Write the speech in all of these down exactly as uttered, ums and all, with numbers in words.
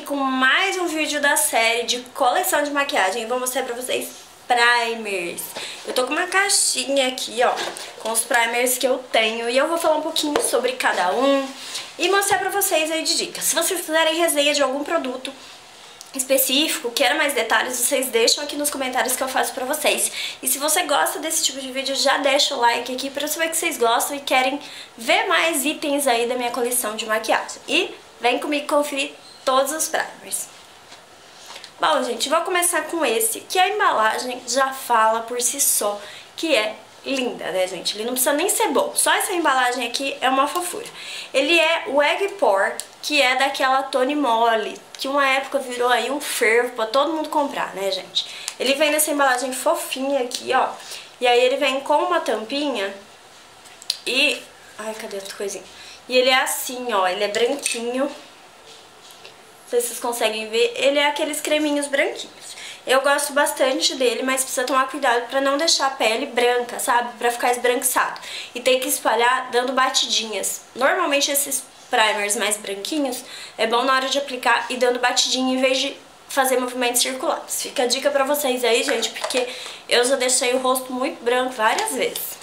com mais um vídeo da série de coleção de maquiagem. Eu vou mostrar pra vocês primers. Eu tô com uma caixinha aqui, ó, com os primers que eu tenho. E eu vou falar um pouquinho sobre cada um e mostrar pra vocês aí de dicas. Se vocês quiserem resenha de algum produto específico, queira mais detalhes, vocês deixam aqui nos comentários que eu faço pra vocês. E se você gosta desse tipo de vídeo, já deixa o like aqui pra eu saber que vocês gostam e querem ver mais itens aí da minha coleção de maquiagem. E vem comigo conferir todos os primers. Bom, gente, vou começar com esse, que a embalagem já fala por si só, que é linda, né, gente? Ele não precisa nem ser bom, só essa embalagem aqui é uma fofura. Ele é o Egg Pour, que é daquela Tony Moly, que uma época virou aí um fervo pra todo mundo comprar, né, gente? Ele vem nessa embalagem fofinha aqui, ó, e aí ele vem com uma tampinha e... ai, cadê outra coisinha? E ele é assim, ó, ele é branquinho. Não sei se vocês conseguem ver, ele é aqueles creminhos branquinhos. Eu gosto bastante dele, mas precisa tomar cuidado pra não deixar a pele branca, sabe? Pra ficar esbranquiçado. E tem que espalhar dando batidinhas. Normalmente esses primers mais branquinhos, é bom na hora de aplicar e dando batidinha em vez de fazer movimentos circulares. Fica a dica pra vocês aí, gente, porque eu já deixei o rosto muito branco várias vezes.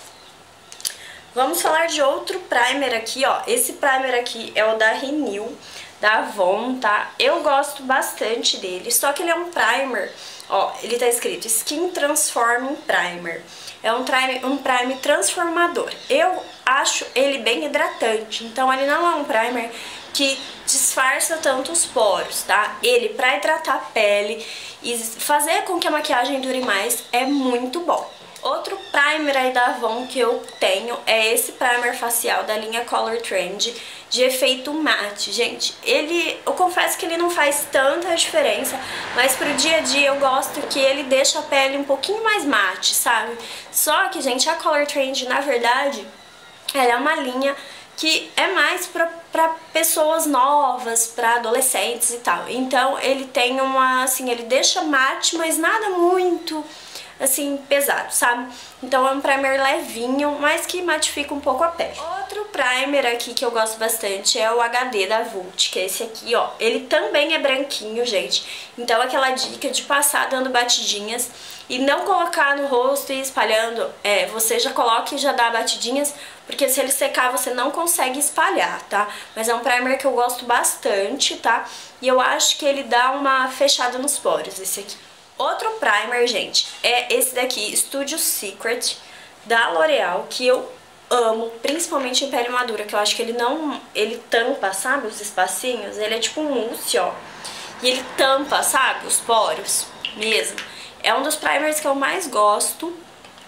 Vamos falar de outro primer aqui, ó. Esse primer aqui é o da Renew, da Avon, tá? Eu gosto bastante dele, só que ele é um primer, ó, ele tá escrito Skin Transforming Primer. É um primer, um primer transformador. Eu acho ele bem hidratante, então ele não é um primer que disfarça tanto os poros, tá? Ele, pra hidratar a pele e fazer com que a maquiagem dure mais, é muito bom. Outro primer aí da Avon que eu tenho é esse primer facial da linha Color Trend de efeito mate. Gente, ele, eu confesso que ele não faz tanta diferença, mas pro dia a dia eu gosto que ele deixa a pele um pouquinho mais mate, sabe? Só que, gente, a Color Trend, na verdade, ela é uma linha que é mais pra, pra pessoas novas, pra adolescentes e tal. Então ele tem uma, assim, ele deixa mate, mas nada muito assim, pesado, sabe? Então é um primer levinho, mas que matifica um pouco a pele. Outro primer aqui que eu gosto bastante é o H D da Vult, que é esse aqui, ó. Ele também é branquinho, gente. Então aquela dica de passar dando batidinhas e não colocar no rosto e espalhando, é, você já coloca e já dá batidinhas, porque se ele secar você não consegue espalhar, tá? Mas é um primer que eu gosto bastante, tá? E eu acho que ele dá uma fechada nos poros, esse aqui. Outro primer, gente, é esse daqui, Studio Secret, da L'Oreal, que eu amo, principalmente em pele madura, que eu acho que ele não, ele tampa, sabe, os espacinhos, ele é tipo um mousse, ó, e ele tampa, sabe, os poros mesmo. É um dos primers que eu mais gosto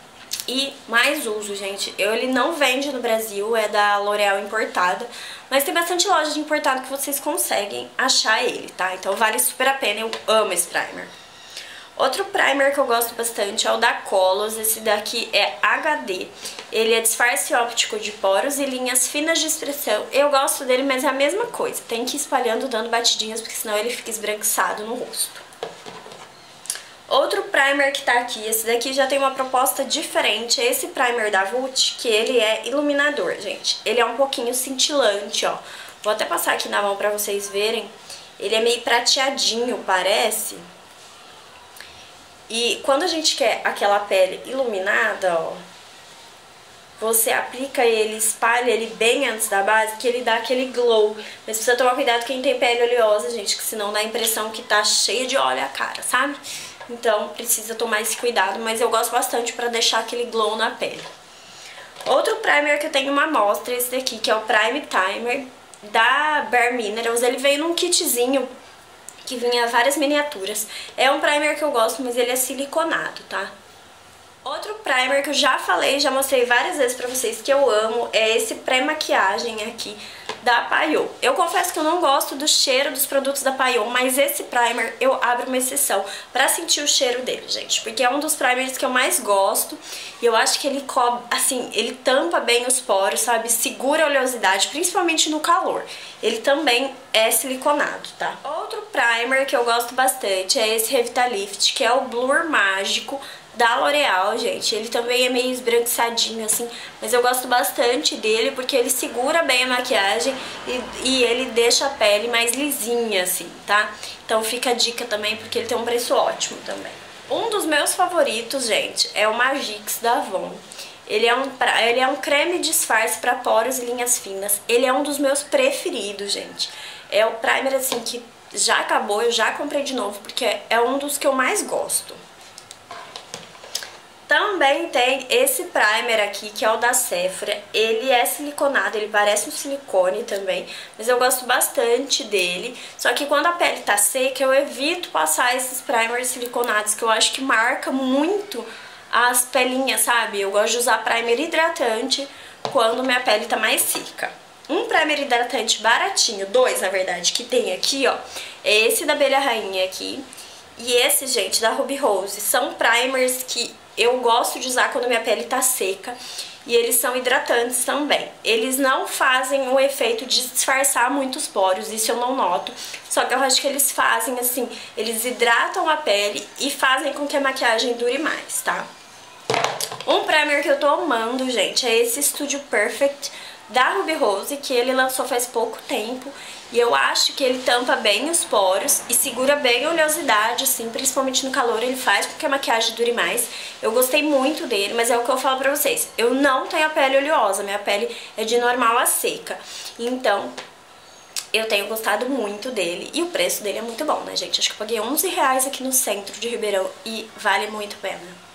e mais uso, gente. Eu, ele não vende no Brasil, é da L'Oreal importada, mas tem bastante loja de importado que vocês conseguem achar ele, tá? Então vale super a pena, eu amo esse primer. Outro primer que eu gosto bastante é o da Colos, esse daqui é H D. Ele é disfarce óptico de poros e linhas finas de expressão. Eu gosto dele, mas é a mesma coisa. Tem que ir espalhando, dando batidinhas, porque senão ele fica esbranquiçado no rosto. Outro primer que tá aqui, esse daqui já tem uma proposta diferente. É esse primer da Vult, que ele é iluminador, gente. Ele é um pouquinho cintilante, ó. Vou até passar aqui na mão pra vocês verem. Ele é meio prateadinho, parece. E quando a gente quer aquela pele iluminada, ó, você aplica ele, espalha ele bem antes da base, que ele dá aquele glow. Mas precisa tomar cuidado quem tem pele oleosa, gente, que senão dá a impressão que tá cheia de óleo a cara, sabe? Então precisa tomar esse cuidado, mas eu gosto bastante pra deixar aquele glow na pele. Outro primer que eu tenho uma amostra, esse daqui, que é o Prime Timer da Bare Minerals. Ele veio num kitzinho que vinha várias miniaturas. É um primer que eu gosto, mas ele é siliconado, tá? Outro primer que eu já falei, já mostrei várias vezes pra vocês que eu amo, é esse pré-maquiagem aqui da Payot. Eu confesso que eu não gosto do cheiro dos produtos da Payot, mas esse primer eu abro uma exceção pra sentir o cheiro dele, gente, porque é um dos primers que eu mais gosto e eu acho que ele cobre, assim, ele tampa bem os poros, sabe, segura a oleosidade, principalmente no calor. Ele também é siliconado, tá? Outro primer que eu gosto bastante é esse Revitalift, que é o Blur Mágico da L'Oreal, gente. Ele também é meio esbranquiçadinho, assim, mas eu gosto bastante dele porque ele segura bem a maquiagem e, e ele deixa a pele mais lisinha, assim, tá? Então fica a dica também porque ele tem um preço ótimo também. Um dos meus favoritos, gente, é o Magix da Avon. Ele é um, ele é um creme disfarce para poros e linhas finas. Ele é um dos meus preferidos, gente. É o primer, assim, que já acabou, eu já comprei de novo, porque é um dos que eu mais gosto. Também tem esse primer aqui, que é o da Sephora. Ele é siliconado, ele parece um silicone também, mas eu gosto bastante dele. Só que quando a pele tá seca, eu evito passar esses primers siliconados, que eu acho que marca muito as pelinhas, sabe? Eu gosto de usar primer hidratante quando minha pele tá mais seca. Um primer hidratante baratinho, dois na verdade, que tem aqui, ó, é esse da Abelha Rainha aqui e esse, gente, da Ruby Rose. São primers que eu gosto de usar quando minha pele tá seca e eles são hidratantes também. Eles não fazem o efeito de disfarçar muitos poros, isso eu não noto. Só que eu acho que eles fazem assim, eles hidratam a pele e fazem com que a maquiagem dure mais, tá? Um primer que eu tô amando, gente, é esse Studio Perfect da Ruby Rose, que ele lançou faz pouco tempo. E eu acho que ele tampa bem os poros e segura bem a oleosidade, assim, principalmente no calor, ele faz com que a maquiagem dure mais. Eu gostei muito dele, mas é o que eu falo pra vocês, eu não tenho a pele oleosa, minha pele é de normal a seca. Então, eu tenho gostado muito dele e o preço dele é muito bom, né, gente? Acho que eu paguei onze reais aqui no centro de Ribeirão e vale muito a pena.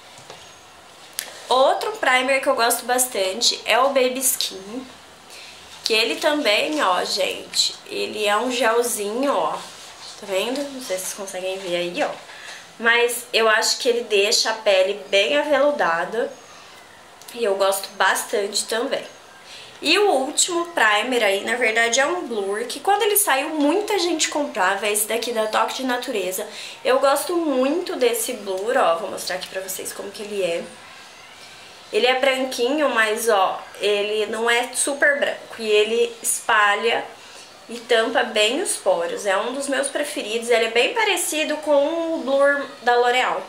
Outro primer que eu gosto bastante é o Baby Skin. Que ele também, ó, gente, ele é um gelzinho, ó, tá vendo? Não sei se vocês conseguem ver aí, ó. Mas eu acho que ele deixa a pele bem aveludada e eu gosto bastante também. E o último primer aí, na verdade, é um blur, que quando ele saiu muita gente comprava, esse daqui da Toque de Natureza. Eu gosto muito desse blur, ó, vou mostrar aqui pra vocês como que ele é. Ele é branquinho, mas ó, ele não é super branco e ele espalha e tampa bem os poros. É um dos meus preferidos, ele é bem parecido com o blur da L'Oreal.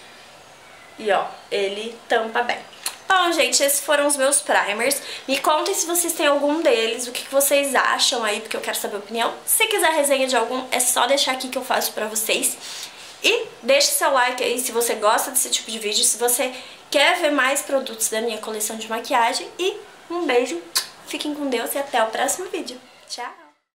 E ó, ele tampa bem. Bom, gente, esses foram os meus primers. Me contem se vocês têm algum deles, o que vocês acham aí, porque eu quero saber a opinião. Se quiser resenha de algum, é só deixar aqui que eu faço pra vocês. E deixe seu like aí se você gosta desse tipo de vídeo, se você quer ver mais produtos da minha coleção de maquiagem. E um beijo, fiquem com Deus e até o próximo vídeo. Tchau!